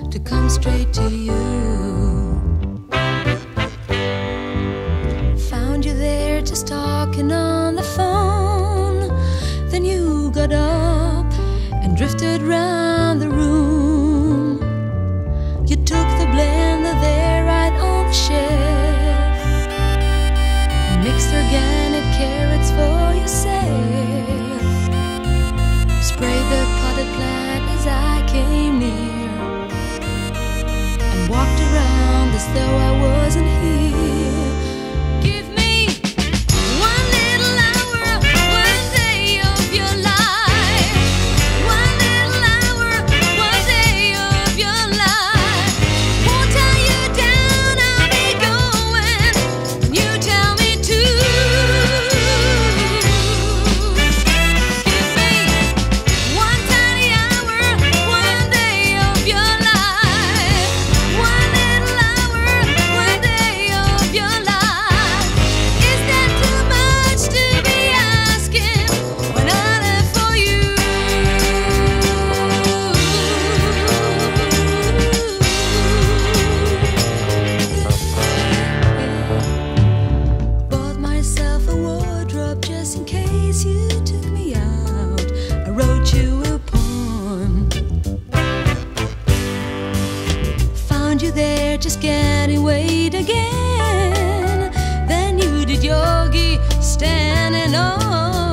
to come straight to you. Found you there just talking on the phone. Then you got up and drifted round the room. You took the blender there right on the shelf and mixed organic carrots for yourself. Sprayed the potted plant as I came near and walked around as though I wasn't here. Give me one little hour, one day of your life. One little hour, one day of your life. Won't tie you down, I'll be going when you tell me to. Give me one tiny hour, one day of your life. One little hour, one day of your life. Is that too much to be asking when I live for you? Bought myself a wardrobe just in case you took me out. I wrote you a poem. Found you there just getting weighed again. Then you did yogi standing on